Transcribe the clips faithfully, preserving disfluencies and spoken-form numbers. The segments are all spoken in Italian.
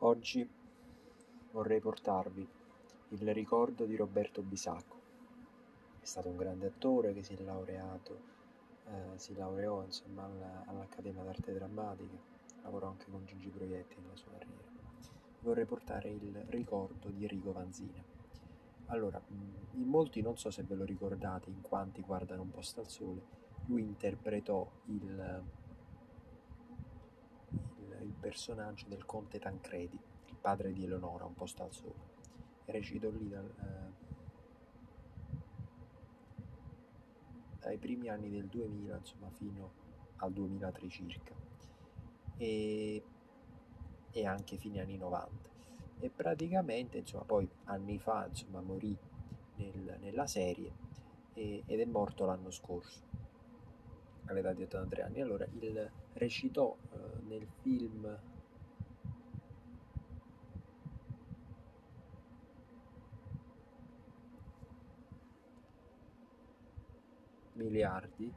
Oggi vorrei portarvi il ricordo di Roberto Bisacco. È stato un grande attore che si è laureato, eh, si laureò insomma alla- all'Accademia d'Arte Drammatica, lavorò anche con Gigi Proietti nella sua carriera. Vorrei portare il ricordo di Enrico Vanzina. Allora, mh, in molti non so se ve lo ricordate, in quanti guardano Un posto al sole, lui interpretò il, il, il personaggio del conte Tancredi, il padre di Eleonora, Un posto al sole, e recitò lì dal, eh, dai primi anni del duemila, insomma, fino al duemilatré circa, e, e anche fine anni novanta. E praticamente, insomma, poi anni fa, insomma, morì nel- nella serie e- ed è morto l'anno scorso, all'età di ottantatré anni. Allora, il recitò eh, nel film Miliardi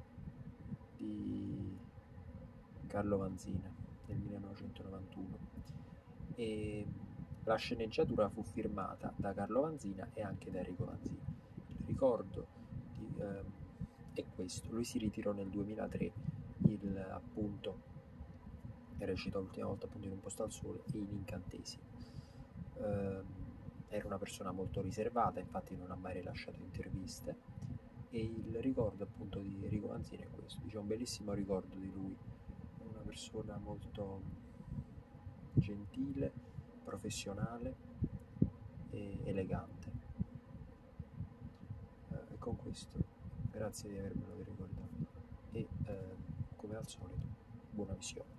di Carlo Vanzina nel millenovecentonovantuno, e la sceneggiatura fu firmata da Carlo Vanzina e anche da Enrico Vanzina. Il ricordo di, ehm, è questo: lui si ritirò nel duemilatré, il, appunto recitò l'ultima volta appunto in Un posto al sole e in Incantesimo. Ehm, era una persona molto riservata, infatti non ha mai rilasciato interviste, e il ricordo appunto di Enrico Vanzina è questo, diciamo, un bellissimo ricordo di lui, una persona molto gentile, professionale e elegante. Eh, e con questo grazie di avermelo ricordato e eh, come al solito buona visione.